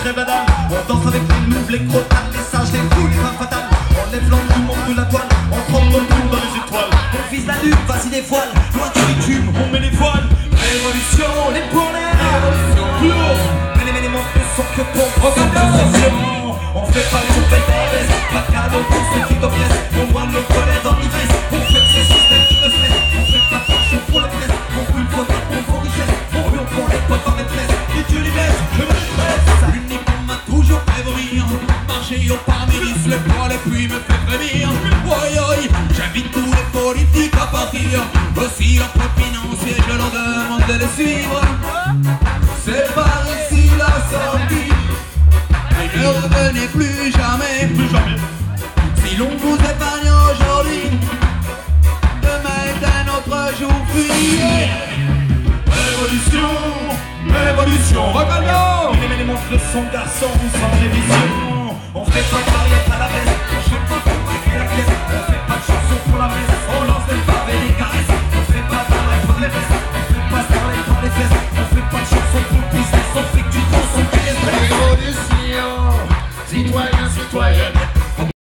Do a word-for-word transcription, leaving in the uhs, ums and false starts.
crève la dalle. On danse avec les noobs, les crotales, les sages, les fous, les femmes fatales. On lève l'angle, tout le monde brûle la toile. On trempe dans le trou dans les étoiles. On vise la lune, vas-y dévoile. Loin du bitume, on met les voiles. Révolution, les poings en l'air. Révolution, plus haut. Mais les éléments ne sont que pour progression. On fait pas les fait pas baisse. Pas de cadeau pour ceux qui t'oppressent. On voit nos collègues en ivresse. On fait ce système qui me stresse. On fait pas fortune pour la presse. On brûle faute, on prend richesse. On rue, on prend les potes en maîtresse. Et tu les laisses, je me stresse. L'uniforme m'a toujours fait vomir. Marcher au parméris, le poil et puis me fait frémir. Oi oi, j'invite tous les politiques à partir. Aussi leurs propres financiers, je leur demande de les suivre. C'est par ici la sortie. Et ne revenez plus jamais. Plus jamais. Si l'on vous épargne aujourd'hui, demain est un autre jour fini. Révolution, révolution, regagnons. Les éléments de son garçon sans révision. On fait pas de barrière.